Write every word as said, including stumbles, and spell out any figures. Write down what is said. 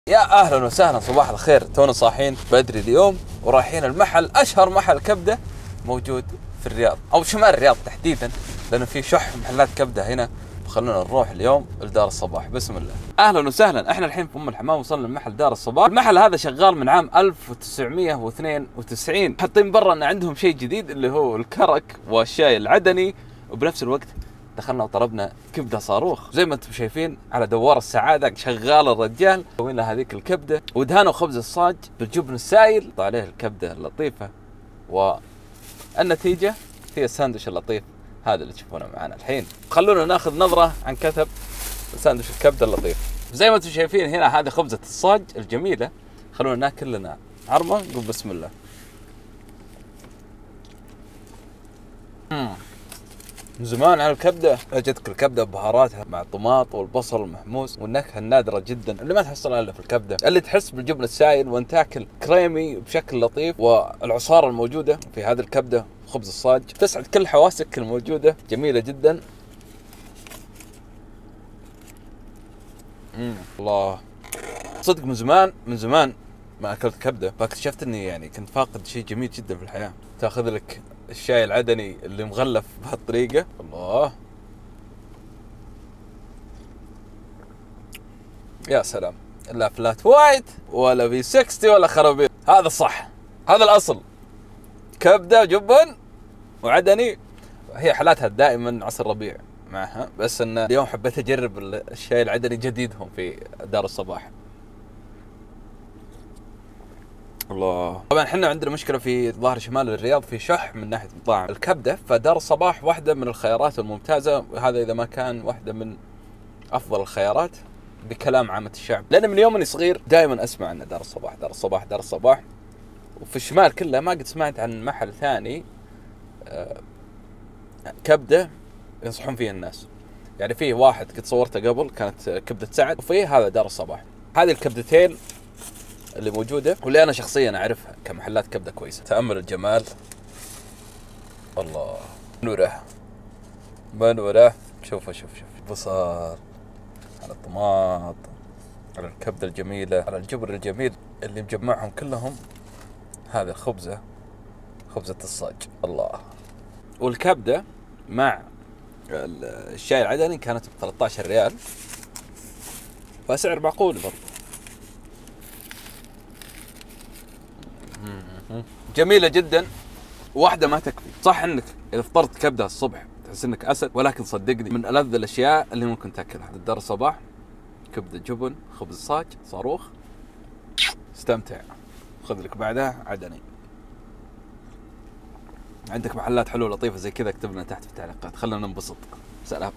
يا اهلا وسهلا، صباح الخير. تونا صاحين بدري اليوم ورايحين المحل، اشهر محل كبده موجود في الرياض او شمال الرياض تحديدا، لانه في شح محلات كبده هنا. خلونا نروح اليوم لدار الصباح. بسم الله. اهلا وسهلا. احنا الحين في ام الحمام، وصلنا لمحل دار الصباح. المحل هذا شغال من عام ألف وتسعمية واثنين وتسعين. حاطين برا ان عندهم شيء جديد اللي هو الكرك والشاي العدني، وبنفس الوقت دخلنا وطلبنا كبده صاروخ. زي ما انتم شايفين على دوار السعاده شغال الرجال، سوينا لنا هذيك الكبده ودهانوا خبز الصاج بالجبن السائل، حط عليه الكبده اللطيفه، والنتيجه هي الساندويش اللطيف هذا اللي تشوفونه معنا الحين. خلونا ناخذ نظره عن كثب ساندويش الكبده اللطيف. زي ما انتم شايفين هنا هذه خبزه الصاج الجميله. خلونا ناكل لنا عرمه. نقول بسم الله. مم. من زمان على الكبده. اجتك الكبده ببهاراتها مع الطماط والبصل المحموس والنكهه النادره جدا اللي ما تحصلها الا في الكبده، اللي تحس بالجبن السائل وانت تاكل كريمي بشكل لطيف، والعصاره الموجوده في هذه الكبده خبز الصاج تسعد كل حواسك الموجوده. جميله جدا. امم الله، صدق من زمان من زمان ما اكلت كبده، فاكتشفت اني يعني كنت فاقد شيء جميل جدا في الحياه. تاخذ لك الشاي العدني اللي مغلف بهالطريقه، الله يا سلام. لا فلات وايت ولا في ستين ولا خرابيط، هذا صح، هذا الاصل. كبده جبن وعدني. هي حالاتها دائما عصر ربيع معها، بس ان اليوم حبيت اجرب الشاي العدني جديدهم في دار الصباح. الله. طبعا احنا عندنا مشكله في ظهر شمال الرياض، في شح من ناحيه مطاعم الكبده، فدار الصباح واحده من الخيارات الممتازه، هذا اذا ما كان واحده من افضل الخيارات بكلام عامه الشعب. لان من يوم اني صغير دائما اسمع ان دار الصباح دار الصباح دار الصباح، وفي الشمال كله ما قد سمعت عن محل ثاني كبده ينصحون فيه الناس. يعني فيه واحد قد صورته قبل كانت كبده سعد، وفيه هذا دار الصباح. هذه الكبدتين اللي موجوده واللي انا شخصيا اعرفها كمحلات كبده كويسه. تامل الجمال. الله، منوره منوره. شوفوا شوف شوف بصل على الطماط على الكبده الجميله على الجبر الجميل اللي مجمعهم كلهم. هذه الخبزه خبزه الصاج. الله. والكبده مع الشاي العدني كانت ب ثلاثة عشر ريال، فسعر معقول برضه. جميلة جدا. واحدة ما تكفي. صح انك اذا فطرت كبدة الصبح تحس انك اسد، ولكن صدقني من ألذ الاشياء اللي ممكن تاكلها دار الصباح. كبدة جبن خبز صاج صاروخ، استمتع. خذ لك بعدها عدني. عندك محلات حلوة لطيفة زي كذا اكتب لنا تحت في التعليقات، خلنا ننبسط. سلام.